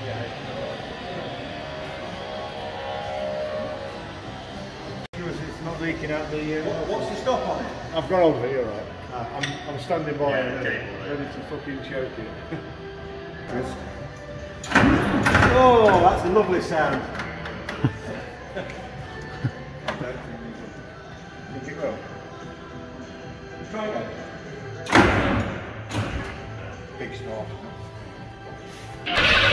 It's not leaking out the... What's the stop on it? I've got hold of it, you're right. I'm standing by it, ready to fucking choke it. Oh, that's a lovely sound. Think it will? Try again. Big snort.